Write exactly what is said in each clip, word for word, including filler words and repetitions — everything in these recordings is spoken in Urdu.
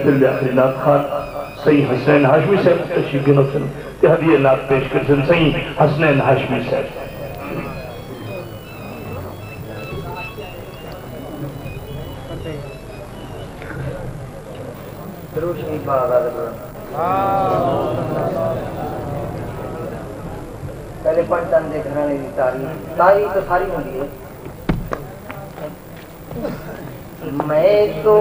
محفل دے آخری نات خان سید حسنین ہاشمی صاحب تشریف گنو سن تے ہدیہ نات پیش کر سن سید حسنین ہاشمی صاحب درود شریف آغاز پہلے پنجتن دے گھرانے دی تاریخ تاریخ تو ساری ہوندی ہے میں تو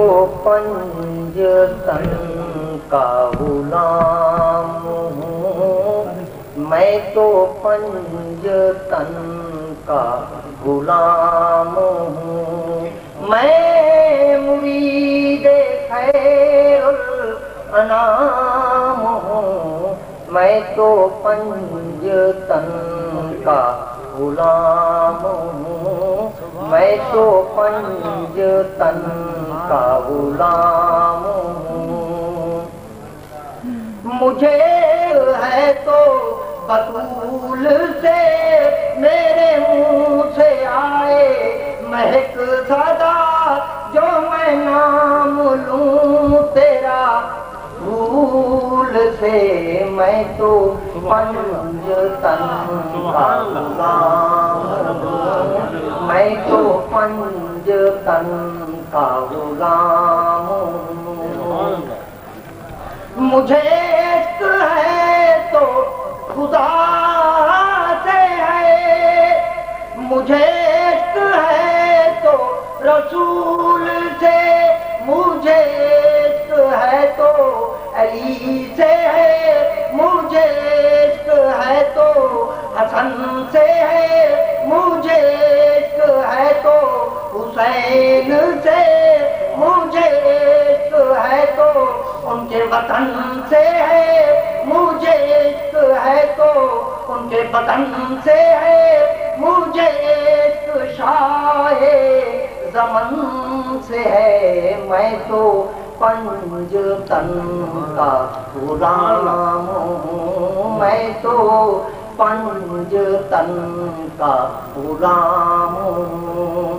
پنجتن کا غلام ہوں میں تو پنجتن کا غلام ہوں میں مرید خیر الانام ہوں میں تو پنجتن کا غلام ہوں میں تو پنجتن کا غلام ہوں مجھے ہے تو بطول سے میرے منہ سے آئے مہک صدا جو میں نام لوں تیرا پھول سے میں تو پنجتن کا غلام ہوں میں تو پنجتن کا غلام ہوں مجھے عشق ہے تو خدا سے ہے مجھے عشق ہے تو رسول سے مجھے عشق ہے تو علی سے ہے مجھے عشق ہے تو حسن سے ہے مجھے عشق ہے تو حسین سے مجھے عشق ہے تو ان کے وطن سے ہے مجھے عشق ہے تو ان کے وطن سے ہے مجھے عشق شاہ زمن سے ہے میں تو پنجتن کا غلام ہوں میں تو پنجتن کا غلام ہوں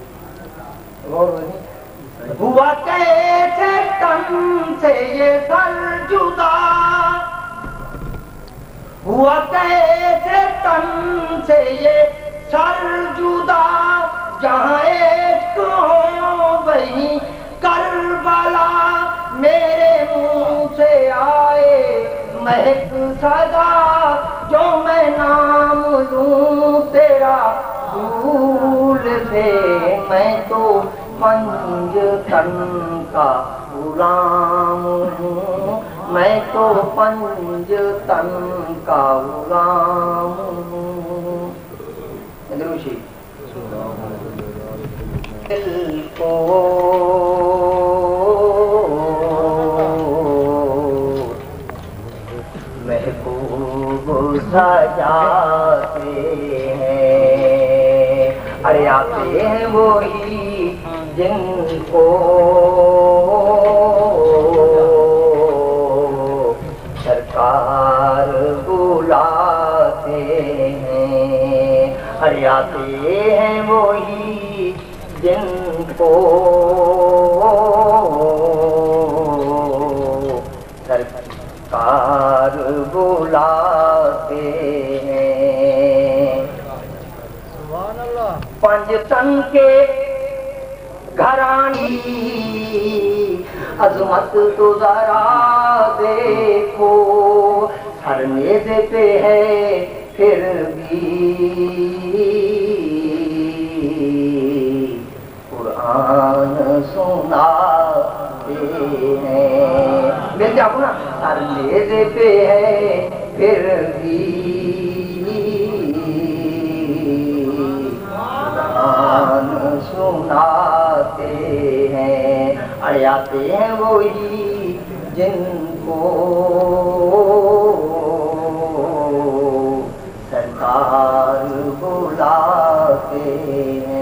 ہوا کیسے تن سے یہ سر جدا ہوا کیسے تن سے یہ سر جدا جہاں عشق ہو وہیں کربلا میرے منہ سے آئے مہک صدا جو میں نام لوں تیرا پھول سے میں تو پنجتن کا غلام ہوں میں تو پنجتن کا غلام ہوں دروشی دل کو محبوب سجاتے ہیں ارے آتے ہیں وہی جن کو سرکار بلاتے ہیں ارے آتے ہیں وہی جن کو سرکار بلاتے ہیں پنجتن کے گھرانی عظمت تو ذرا دیکھو ہر نیزے پہ ہے پھر بھی قرآن سناتے ہیں مل جاؤ نا ہر نیزے پہ ہے پھر بھی قرآن سناتے ہیں ارے آتے ہیں وہی جن کو سرکار بلاتے ہیں